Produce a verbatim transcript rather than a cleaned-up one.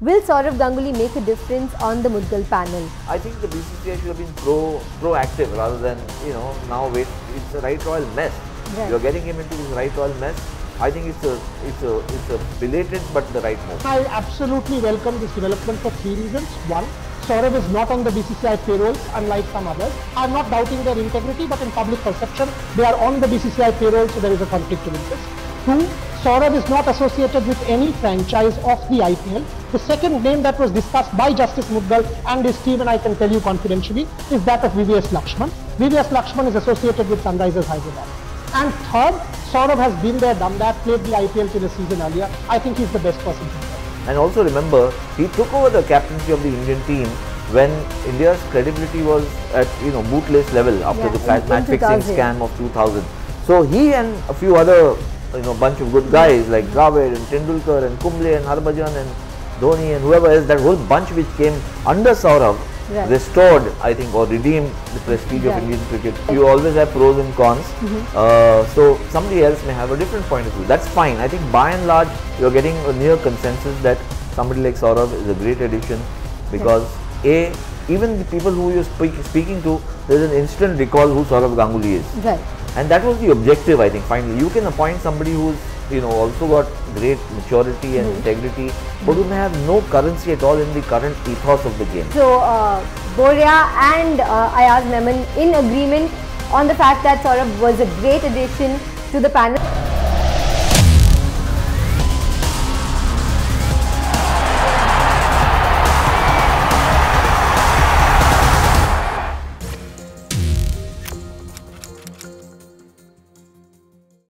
Will Sourav Ganguly make a difference on the Mudgal panel? I think the B C C I should have been pro proactive rather than, you know, now wait. It's a right royal mess. Right. You're getting him into this right royal mess. I think it's a it's a it's a belated but the right move. I absolutely welcome this development for three reasons. One, Sourav is not on the B C C I payrolls unlike some others. I'm not doubting their integrity, but in public perception, they are on the B C C I payroll, so there is a conflict of interest. Two, Sourav is not associated with any franchise of the I P L. The second name that was discussed by Justice Mudgal and his team, and I can tell you confidentially, is that of V V S Lakshman. V V S Lakshman is associated with Sunrisers Hyderabad. And third, Sourav has been there, done that, played the I P L till a season earlier. I think he's the best person to do. And also remember, he took over the captaincy of the Indian team when India's credibility was at, you know, bootless level after yeah, the in, match in fixing scam of two thousand. So he and a few other, you know, bunch of good guys like Dravid and Tendulkar and Kumble and Harbhajan and Dhoni and whoever else, that whole bunch which came under Sourav, right, restored, I think, or redeemed the prestige right. of Indian cricket. You always have pros and cons. Mm-hmm. uh, so somebody else may have a different point of view. That's fine. I think by and large, you're getting a near consensus that somebody like Sourav is a great addition because right. A, even the people who you're speak, speaking to, there's an instant recall who Sourav Ganguly is. Right. And that was the objective, I think, finally. You can appoint somebody who's, you know, also got great maturity and mm-hmm. integrity, but who may have no currency at all in the current ethos of the game. So, uh, Boria and uh, Ayaz Memon in agreement on the fact that Sourav was a great addition to the panel.